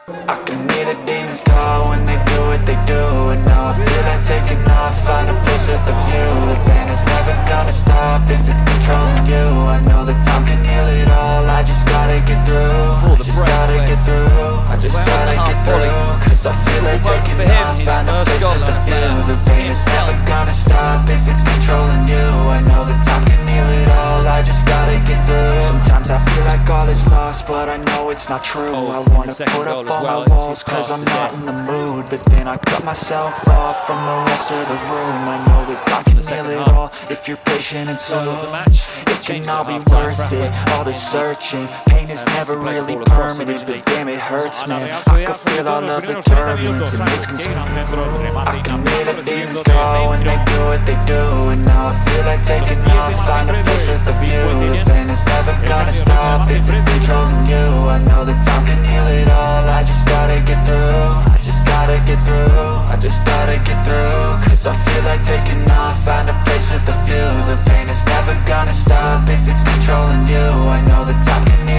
I can hear the demons call when they do what they do. And now I feel like taking off, find a place with a view. The pain is never gonna stop if it's controlling you. I know that time can heal it all, I just gotta get through. I just gotta get through, I just gotta get through. Cause I feel like taking off, find a place with a view. The pain is never gonna stop if it's controlling you. I know that time can heal it all, I just gotta get through. Sometimes I feel like all is lost, but I know it's not true. I wanna put up all my walls cause I'm not in the mood, but then I cut myself off from the rest of the room. I know that time can heal it all if you're patient and soon. It can all be worth it, all the searching. Pain is never really permanent, but damn it hurts, man. I can feel all of the turbulence and it's consuming. I can hear the demons call when they do what they do. And now I feel like taking off, find a place with a view. The pain is never gonna stop if it's controlling you. I know that time can heal it all, I just gotta get through. I just gotta get through, I just gotta get through. Cause I feel like taking off, find a place with a view. The pain is never gonna stop if it's controlling you. I know that time can